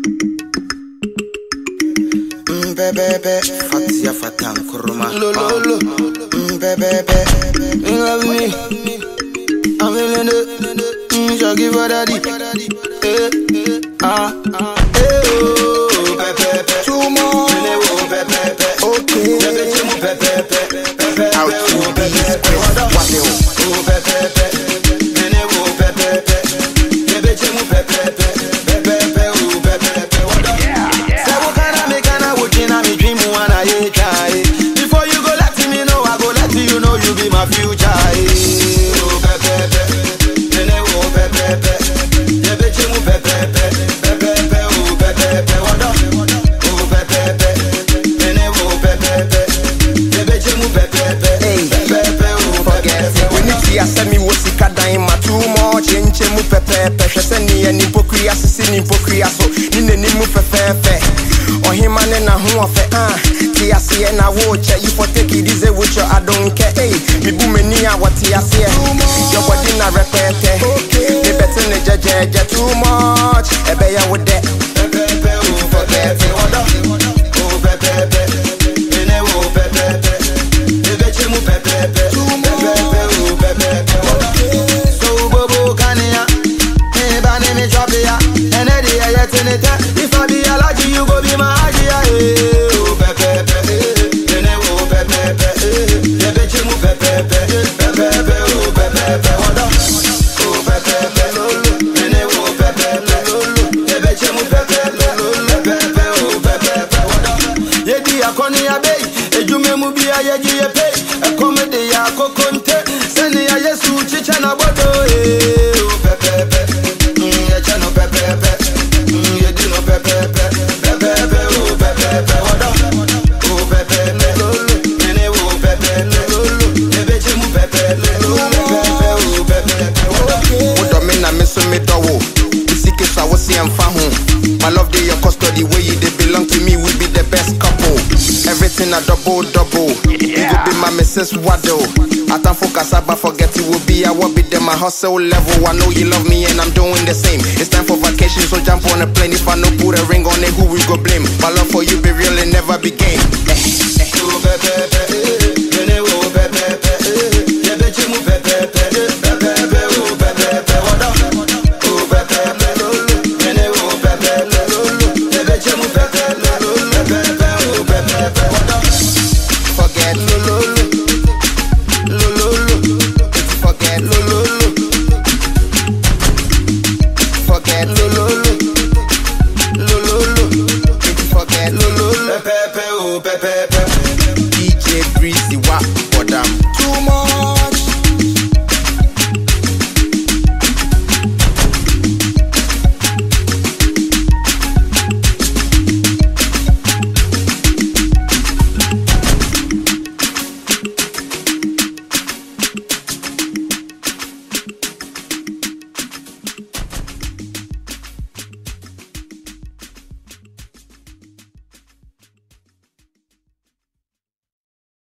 Bebe, Fatia Fatan Kuruma. Lolo, bebe, in love me. I'm in it. Shaggy for daddy. Bebe, two more. Okay. Out to before you go let me know, I go let you know you be my future. Oh pepe, nene oh pepe, yebe chemu pepe, oh pepe, wada, oh pepe, nene oh pepe, yebe chemu pepe, oh forget. When you see I send me what sika dying my too much, chemu pepe, send me an hypocrite, assassin hypocrite, so in the name of pepe. Oh him and na who of see I see and I watch you for take it easy with your I don't care. Hey, me boom me what I see. Your body na repeat. Me better ne judge too much. Ebe ya with that. Oh forget it. Oh pepe. Ene oh pepe. Ebe chemu pepe. Oh pepe. So bobo kania. Me bani me drop ya. Ene dia ya teneta. If I be allergy you go be my agia. Oh pepe. Ene oh pepe. Ebe chemu pepe. Oh pepe. Wada. Oh pepe. Ene oh pepe. Ebe chemu pepe. Oh pepe. Wada. Yedi akoni abe. Ejume mu bia yeji yepe. Ekomede ya kokonte. Seni ya Yesu chicha na bodo. Oh pepe. Ye chano pepe. Yedi no pepe. Oh pepe. Wada. Oh pepe. Nene oh pepe. Ebe chemu pepe. Oh pepe. Wodo me na me so me dowo. Isike so I was am fa ho. My love dey your custody where you they belong to me. We be the best couple. Everything a double. You go be my Mrs. Waddle. I can't focus but forget it will be. I will be there my hustle level. I know you love me and I'm doing the same. It's time for vacation, so jump on a plane. If I no put a ring on it, who we go blame? My love for you be real and never be game.